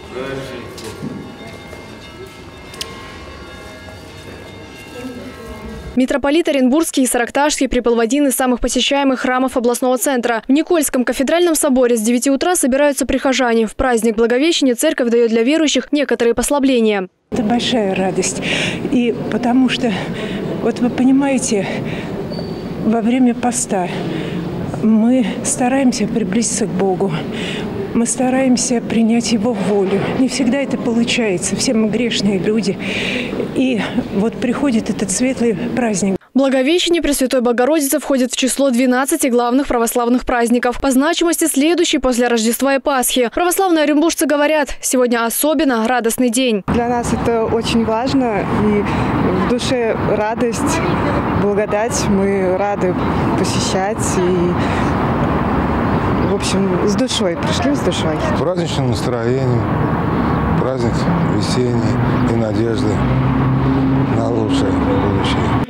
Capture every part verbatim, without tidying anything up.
Митрополит Оренбургский и Саракташский прибыл в один из самых посещаемых храмов областного центра. В Никольском кафедральном соборе с девяти утра собираются прихожане. В праздник Благовещения церковь дает для верующих некоторые послабления. Это большая радость. И потому что, вот вы понимаете, во время поста мы стараемся приблизиться к Богу. Мы стараемся принять Его волю. Не всегда это получается. Все мы грешные люди. И вот приходит этот светлый праздник. Благовещение Пресвятой Богородицы входит в число двенадцати главных православных праздников. По значимости следующий после Рождества и Пасхи. Православные оренбуржцы говорят, сегодня особенно радостный день. Для нас это очень важно. И в душе радость, благодать. Мы рады посещать. И, в общем, с душой. Пришли с душой. Праздничным настроением. Праздник весенний и надежды на лучшее будущее.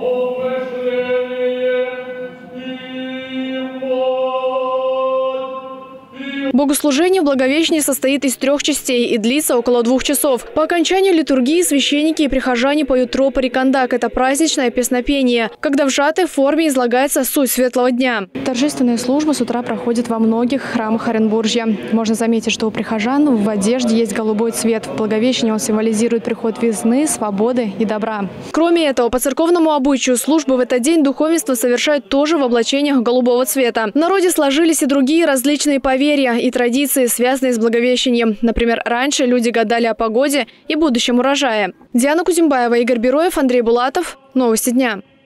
Богослужение в Благовещении состоит из трех частей и длится около двух часов. По окончанию литургии священники и прихожане поют тропарь и кандак. Это праздничное песнопение, когда в сжатой форме излагается суть светлого дня. Торжественная служба с утра проходит во многих храмах Оренбуржья. Можно заметить, что у прихожан в одежде есть голубой цвет. В Благовещении он символизирует приход весны, свободы и добра. Кроме этого, по церковному обычаю службы в этот день духовенство совершает тоже в облачениях голубого цвета. В народе сложились и другие различные поверья и традиции, связанные с Благовещением. Например, раньше люди гадали о погоде и будущем урожае. Диана Кузимбаева, Игорь Бероев, Андрей Булатов. Новости дня.